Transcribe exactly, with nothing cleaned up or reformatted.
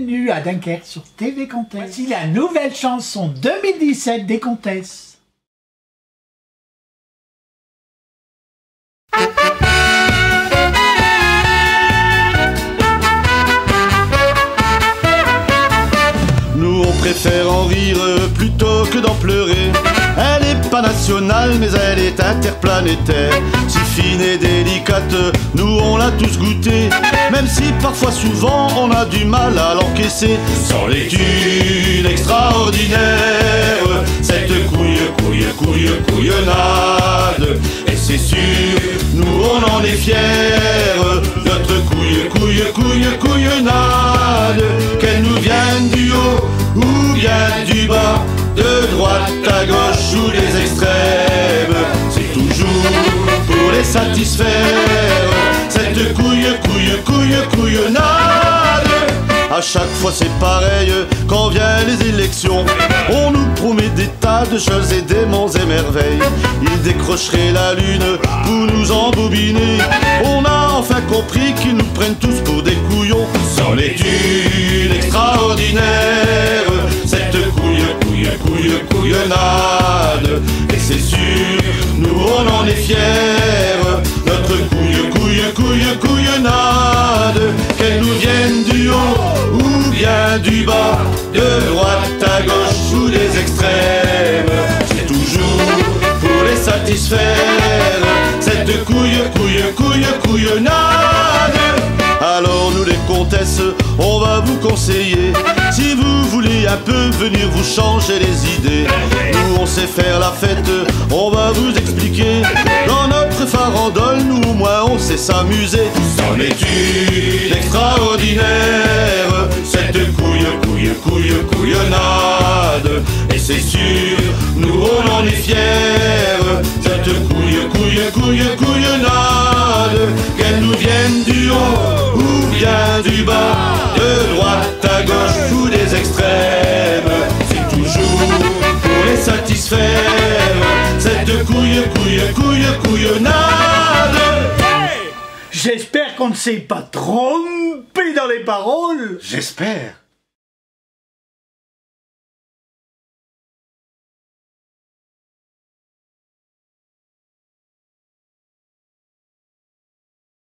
bienvenue à Dunkerque sur T V Comtesse. Voici la nouvelle chanson deux mille dix-sept des Comtesses. Nous on préfère en rire plutôt que d'en pleurer. Elle est pas nationale mais elle est interplanétaire. Si fine et délicate, nous on l'a tous goûté. Même si parfois souvent on a du mal à l'encaisser. Sans l'étude extraordinaire, cette couille, couille, couille, couillonnade. Et c'est sûr, nous on en est fiers. Notre couille, couille, couille, couillonnade. Qu'elle nous vienne du haut ou bien du bas, de droite à gauche ou des extrêmes, c'est toujours pour les satisfaire. Cette couille, couille, couille, couillonnade. À chaque fois c'est pareil, quand viennent les élections, on nous promet des tas de choses et des monts et merveilles. Ils décrocheraient la lune pour nous embobiner. On a enfin compris qu'ils nous prennent tous pour des couillons. Sans l'étude extraordinaire, cette couille, couille, couille, couillonnade. Et c'est sûr, nous on en est fiers. Notre couille, couille, couille, couillonnade. Qu'elle nous vienne du haut ou bien du bas, de droite à gauche ou des extrêmes, c'est toujours pour les satisfaire. Cette couille, couille, couille, couillonnade. Alors nous les comtesses, on va vous conseiller, si vous voulez un peu venir vous changer les idées. Nous on sait faire la fête, on va vous expliquer. Dans notre farandole, nous au moins on sait s'amuser. Sans étude extraordinaire, cette couille, couille, couille, couillonnade. Et c'est sûr, nous on en est fiers. Cette couille, couille, couille, couillonnade. Qu'elle nous vienne du haut ou bien du bas, de droite à gauche ou des extrêmes, c'est toujours pour les satisfaire. Cette couille, couille, couille, couillonnade. J'espère qu'on ne s'est pas trompé dans les paroles. J'espère.